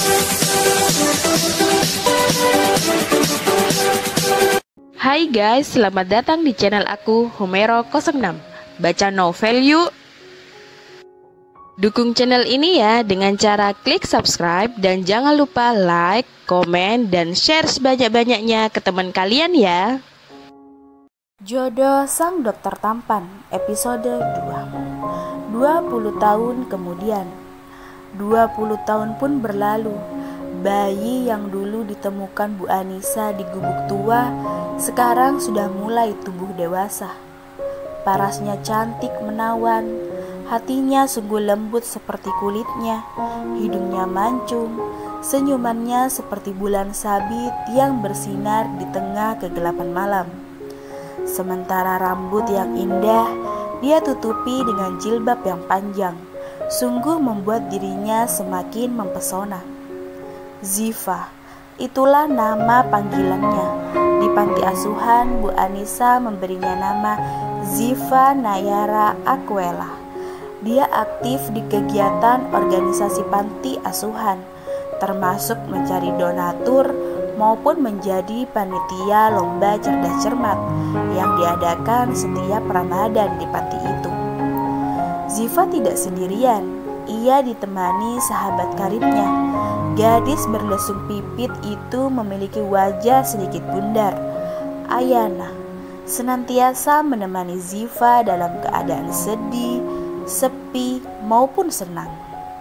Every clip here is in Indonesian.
Hai guys, selamat datang di channel aku Homero06. Baca novel yuk. Dukung channel ini ya dengan cara klik subscribe dan jangan lupa like, komen, dan share sebanyak-banyaknya ke teman kalian ya. Jodoh Sang Dokter Tampan, episode 2. 20 tahun kemudian, 20 tahun pun berlalu. Bayi yang dulu ditemukan Bu Anissa di gubuk tua sekarang sudah mulai tumbuh dewasa. Parasnya cantik menawan, hatinya sungguh lembut seperti kulitnya, hidungnya mancung, senyumannya seperti bulan sabit yang bersinar di tengah kegelapan malam. Sementara rambut yang indah dia tutupi dengan jilbab yang panjang, sungguh membuat dirinya semakin mempesona. Ziva, itulah nama panggilannya. Di panti asuhan, Bu Anissa memberinya nama Ziva Nayara Aquela. Dia aktif di kegiatan organisasi panti asuhan, termasuk mencari donatur maupun menjadi panitia lomba cerdas cermat yang diadakan setiap Ramadan di panti itu. Ziva tidak sendirian, ia ditemani sahabat karibnya. Gadis berlesung pipit itu memiliki wajah sedikit bundar. Ayana senantiasa menemani Ziva dalam keadaan sedih, sepi, maupun senang.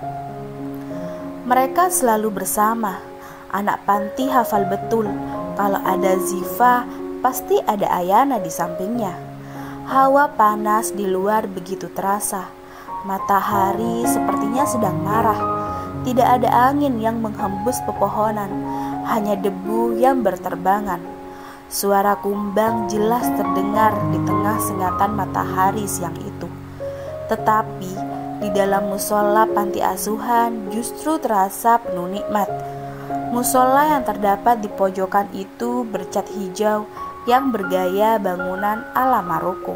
Mereka selalu bersama. Anak panti hafal betul, kalau ada Ziva, pasti ada Ayana di sampingnya. Hawa panas di luar begitu terasa. Matahari sepertinya sedang marah. Tidak ada angin yang menghembus pepohonan, hanya debu yang berterbangan. Suara kumbang jelas terdengar di tengah sengatan matahari siang itu. Tetapi di dalam musola panti asuhan justru terasa penuh nikmat. Musola yang terdapat di pojokan itu bercat hijau yang bergaya bangunan ala Maroko.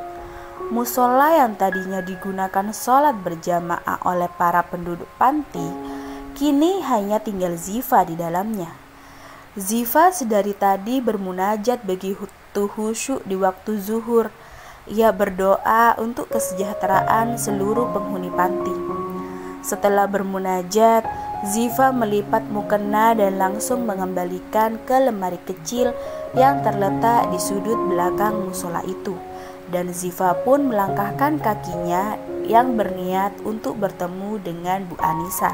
Musola yang tadinya digunakan sholat berjamaah oleh para penduduk panti, kini hanya tinggal Ziva di dalamnya. Ziva sedari tadi bermunajat begitu khusyuk di waktu zuhur. Ia berdoa untuk kesejahteraan seluruh penghuni panti. Setelah bermunajat, Ziva melipat mukena dan langsung mengembalikan ke lemari kecil yang terletak di sudut belakang musola itu. Dan Ziva pun melangkahkan kakinya yang berniat untuk bertemu dengan Bu Anissa.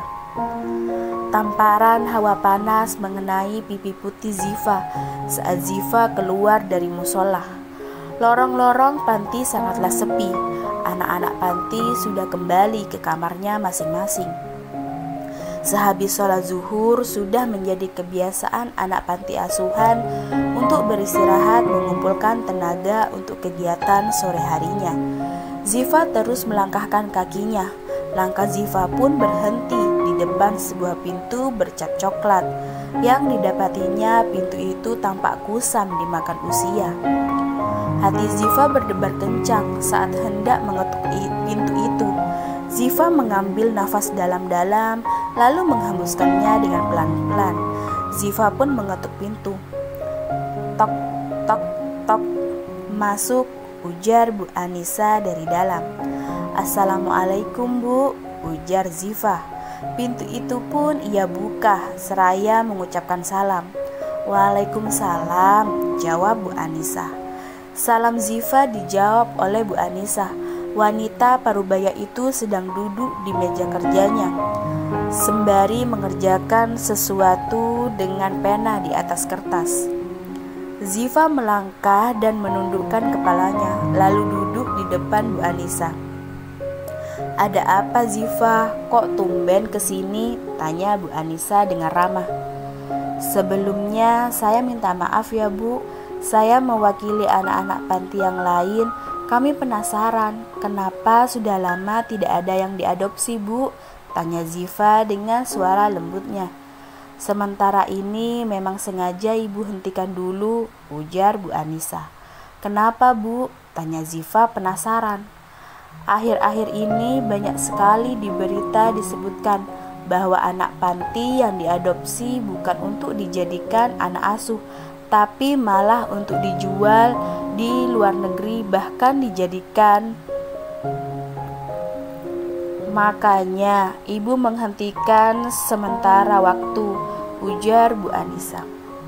Tamparan hawa panas mengenai pipi putih Ziva saat Ziva keluar dari musola. Lorong-lorong panti sangatlah sepi. Anak-anak panti sudah kembali ke kamarnya masing-masing. Sehabis sholat zuhur sudah menjadi kebiasaan anak panti asuhan untuk beristirahat mengumpulkan tenaga untuk kegiatan sore harinya. Ziva terus melangkahkan kakinya. Langkah Ziva pun berhenti di depan sebuah pintu bercat coklat. Yang didapatinya pintu itu tampak kusam dimakan usia. Hati Ziva berdebar kencang saat hendak mengetuk pintu itu. Ziva mengambil nafas dalam-dalam lalu menghembuskannya dengan pelan-pelan. Ziva pun mengetuk pintu. Tok, tok, tok. Masuk, ujar Bu Anissa dari dalam. Assalamualaikum Bu, ujar Ziva. Pintu itu pun ia buka seraya mengucapkan salam. Waalaikumsalam, jawab Bu Anissa. Salam Ziva dijawab oleh Bu Anissa. Wanita parubaya itu sedang duduk di meja kerjanya, sembari mengerjakan sesuatu dengan pena di atas kertas. Ziva melangkah dan menundukkan kepalanya, lalu duduk di depan Bu Anissa. Ada apa Ziva? Kok tumben kesini? Tanya Bu Anissa dengan ramah. Sebelumnya saya minta maaf ya Bu, saya mewakili anak-anak panti yang lain. Kami penasaran, kenapa sudah lama tidak ada yang diadopsi Bu? Tanya Ziva dengan suara lembutnya. Sementara ini memang sengaja Ibu hentikan dulu, ujar Bu Anissa. Kenapa Bu? Tanya Ziva penasaran. Akhir-akhir ini banyak sekali di berita disebutkan bahwa anak panti yang diadopsi bukan untuk dijadikan anak asuh, tapi malah untuk dijual di luar negeri, bahkan dijadikan. Makanya ibu menghentikan sementara waktu, ujar Bu Anisa.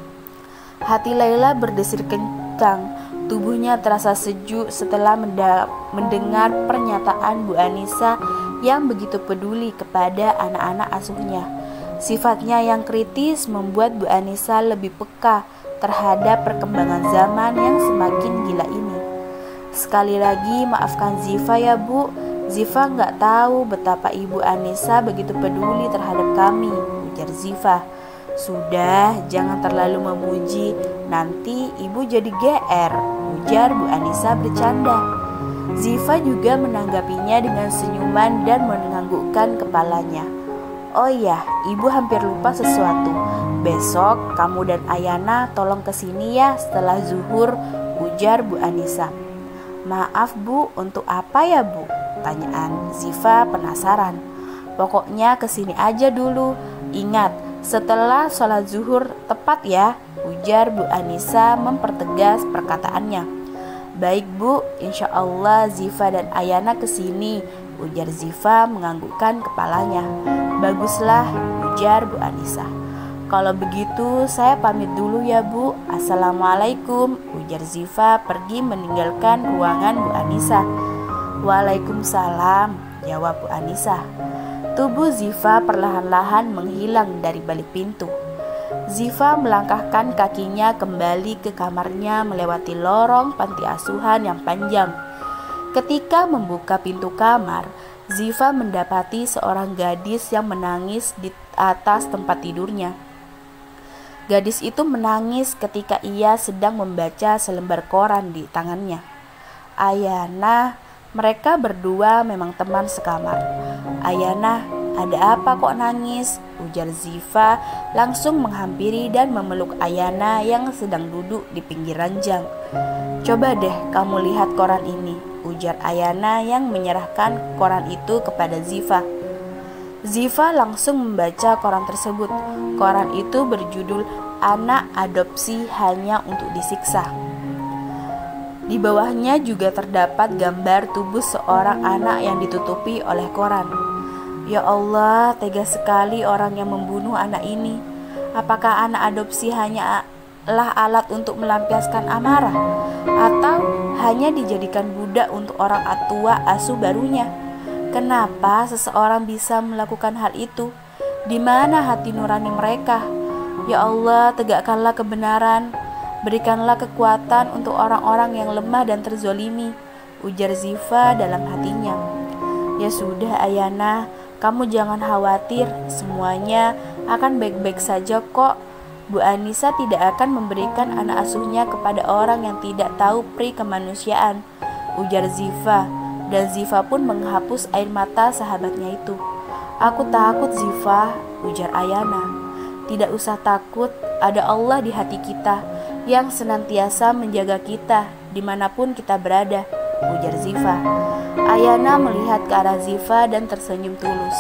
Hati Laila berdesir kencang, tubuhnya terasa sejuk setelah mendengar pernyataan Bu Anisa yang begitu peduli kepada anak-anak asuhnya. Sifatnya yang kritis membuat Bu Anisa lebih peka terhadap perkembangan zaman yang semakin gila ini. Sekali lagi maafkan Ziva ya Bu, Ziva nggak tahu betapa Ibu Anisa begitu peduli terhadap kami, ujar Ziva. Sudah, jangan terlalu memuji, nanti ibu jadi GR, ujar Bu Anisa bercanda. Ziva juga menanggapinya dengan senyuman dan menganggukkan kepalanya. Oh iya, ibu hampir lupa sesuatu. Besok kamu dan Ayana tolong kesini ya setelah zuhur, ujar Bu Anisa. Maaf Bu, untuk apa ya Bu? Tanyaan Ziva penasaran. Pokoknya kesini aja dulu. Ingat, setelah sholat zuhur tepat ya, ujar Bu Anisa mempertegas perkataannya. Baik Bu, insya Allah Ziva dan Ayana kesini, ujar Ziva menganggukkan kepalanya. Baguslah, ujar Bu Anisa. Kalau begitu saya pamit dulu ya Bu. Assalamualaikum, ujar Ziva pergi meninggalkan ruangan Bu Anisa. Waalaikumsalam, jawab Bu Anisa. Tubuh Ziva perlahan-lahan menghilang dari balik pintu. Ziva melangkahkan kakinya kembali ke kamarnya melewati lorong panti asuhan yang panjang. Ketika membuka pintu kamar, Ziva mendapati seorang gadis yang menangis di atas tempat tidurnya. Gadis itu menangis ketika ia sedang membaca selembar koran di tangannya. Ayana, mereka berdua memang teman sekamar. Ayana, ada apa kok nangis? Ujar Ziva langsung menghampiri dan memeluk Ayana yang sedang duduk di pinggir ranjang. Coba deh kamu lihat koran ini, ujar Ayana yang menyerahkan koran itu kepada Ziva. Ziva langsung membaca koran tersebut. Koran itu berjudul Anak Adopsi Hanya Untuk Disiksa. Di bawahnya juga terdapat gambar tubuh seorang anak yang ditutupi oleh koran. Ya Allah, tega sekali orang yang membunuh anak ini. Apakah anak adopsi hanyalah alat untuk melampiaskan amarah? Atau hanya dijadikan budak untuk orang tua asuh barunya? Kenapa seseorang bisa melakukan hal itu? Di mana hati nurani mereka? Ya Allah, tegakkanlah kebenaran. Berikanlah kekuatan untuk orang-orang yang lemah dan terzolimi, ujar Ziva dalam hatinya. Ya sudah Ayana, kamu jangan khawatir, semuanya akan baik-baik saja kok. Bu Anisa tidak akan memberikan anak asuhnya kepada orang yang tidak tahu pri kemanusiaan, ujar Ziva, dan Ziva pun menghapus air mata sahabatnya itu. Aku takut Ziva, ujar Ayana. Tidak usah takut, ada Allah di hati kita yang senantiasa menjaga kita dimanapun kita berada, ujar Ziva. Ayana melihat ke arah Ziva dan tersenyum tulus.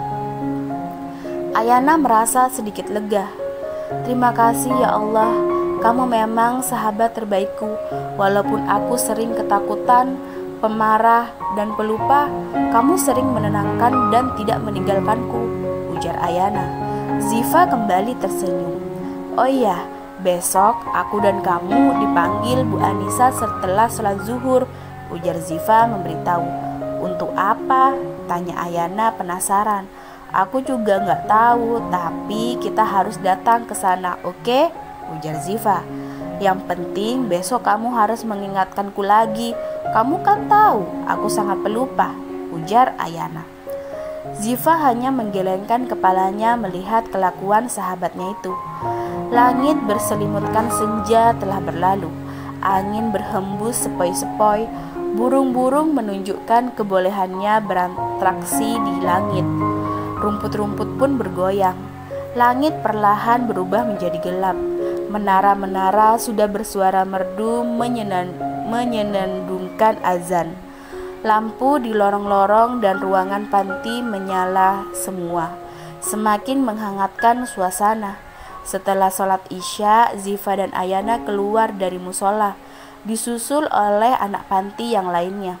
Ayana merasa sedikit lega. Terima kasih ya Allah, kamu memang sahabat terbaikku. Walaupun aku sering ketakutan, pemarah, dan pelupa, kamu sering menenangkan dan tidak meninggalkanku, ujar Ayana. Ziva kembali tersenyum. Oh iya, besok aku dan kamu dipanggil Bu Anisa setelah sholat zuhur, ujar Ziva memberitahu. Untuk apa? Tanya Ayana penasaran. Aku juga nggak tahu, tapi kita harus datang ke sana, oke? Ujar Ziva. Yang penting besok kamu harus mengingatkanku lagi. Kamu kan tahu aku sangat pelupa, ujar Ayana. Ziva hanya menggelengkan kepalanya melihat kelakuan sahabatnya itu. Langit berselimutkan senja telah berlalu. Angin berhembus sepoi-sepoi. Burung-burung menunjukkan kebolehannya beratraksi di langit. Rumput-rumput pun bergoyang. Langit perlahan berubah menjadi gelap. Menara-menara sudah bersuara merdu menyenandungkan azan. Lampu di lorong-lorong dan ruangan panti menyala semua. semakin menghangatkan suasana. Setelah sholat Isya, Ziva dan Ayana keluar dari musola, disusul oleh anak panti yang lainnya.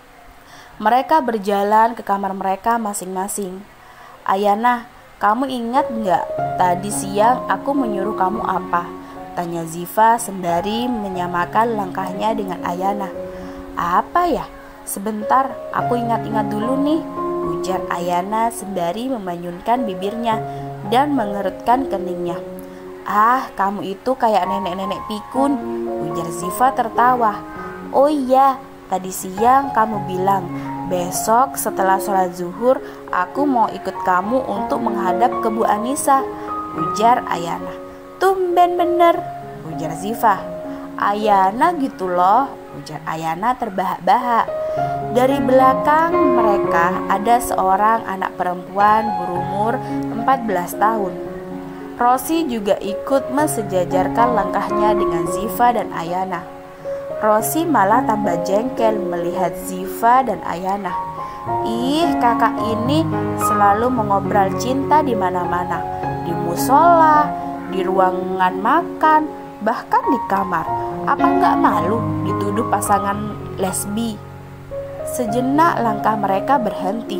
Mereka berjalan ke kamar mereka masing-masing. "Ayana, kamu ingat nggak tadi siang aku menyuruh kamu apa?" tanya Ziva sembari menyamakan langkahnya dengan Ayana. "Apa ya? Sebentar, aku ingat-ingat dulu nih," ujar Ayana sembari memanyunkan bibirnya dan mengerutkan keningnya. "Ah, kamu itu kayak nenek-nenek pikun," ujar Ziva tertawa. "Oh iya, tadi siang kamu bilang, besok setelah sholat zuhur aku mau ikut kamu untuk menghadap ke Bu Anissa," ujar Ayana. "Tumben bener," ujar Ziva. "Ayana gitu loh," ujar Ayana terbahak-bahak. Dari belakang mereka ada seorang anak perempuan berumur 14 tahun. Rosi juga ikut mensejajarkan langkahnya dengan Ziva dan Ayana. Rosi malah tambah jengkel melihat Ziva dan Ayana. "Ih, kakak ini selalu mengobrol cinta di mana-mana, di musola, di ruangan makan, bahkan di kamar. Apa nggak malu dituduh pasangan lesbi?" Sejenak langkah mereka berhenti.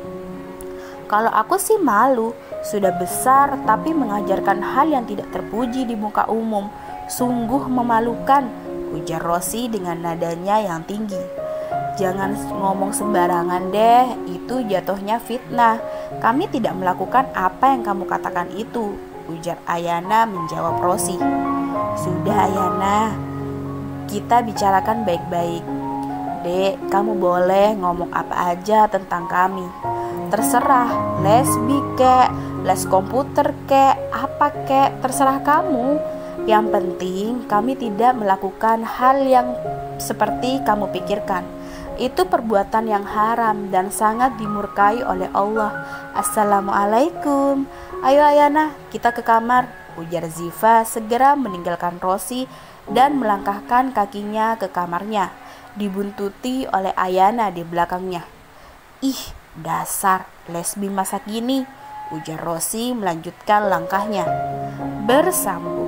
"Kalau aku sih malu, sudah besar tapi mengajarkan hal yang tidak terpuji di muka umum. Sungguh memalukan," ujar Rosi dengan nadanya yang tinggi. "Jangan ngomong sembarangan deh, itu jatuhnya fitnah. Kami tidak melakukan apa yang kamu katakan itu," ujar Ayana menjawab Rosi. "Sudah Ayana, kita bicarakan baik-baik. Dek, kamu boleh ngomong apa aja tentang kami. Terserah, lesbi kek, les komputer kek, apa kek, terserah kamu. Yang penting kami tidak melakukan hal yang seperti kamu pikirkan. Itu perbuatan yang haram dan sangat dimurkai oleh Allah. Assalamualaikum. Ayo Ayana, kita ke kamar," ujar Ziva segera meninggalkan Rosi dan melangkahkan kakinya ke kamarnya, dibuntuti oleh Ayana di belakangnya. "Ih, dasar lesbi masa kini," ujar Rosi melanjutkan langkahnya. Bersambung.